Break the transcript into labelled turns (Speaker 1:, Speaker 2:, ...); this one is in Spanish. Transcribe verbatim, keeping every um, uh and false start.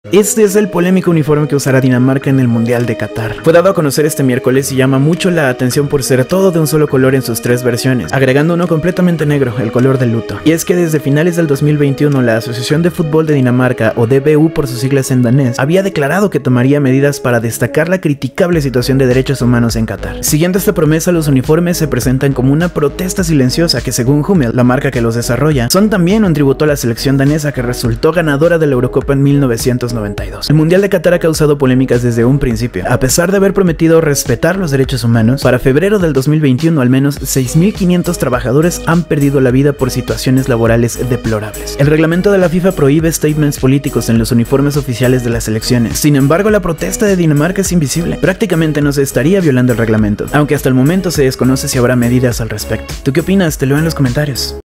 Speaker 1: Este es el polémico uniforme que usará Dinamarca en el Mundial de Qatar. Fue dado a conocer este miércoles y llama mucho la atención por ser todo de un solo color en sus tres versiones, agregando uno completamente negro, el color del luto. Y es que desde finales del dos mil veintiuno la Asociación de Fútbol de Dinamarca, o D B U por sus siglas en danés, había declarado que tomaría medidas para destacar la criticable situación de derechos humanos en Qatar. Siguiendo esta promesa, los uniformes se presentan como una protesta silenciosa que, según Hummel, la marca que los desarrolla, son también un tributo a la selección danesa que resultó ganadora de la Eurocopa en mil novecientos noventa y dos. El Mundial de Qatar ha causado polémicas desde un principio. A pesar de haber prometido respetar los derechos humanos, para febrero del dos mil veintiuno al menos seis mil quinientos trabajadores han perdido la vida por situaciones laborales deplorables. El reglamento de la FIFA prohíbe statements políticos en los uniformes oficiales de las selecciones. Sin embargo, la protesta de Dinamarca es invisible. Prácticamente no se estaría violando el reglamento, aunque hasta el momento se desconoce si habrá medidas al respecto. ¿Tú qué opinas? Te leo en los comentarios.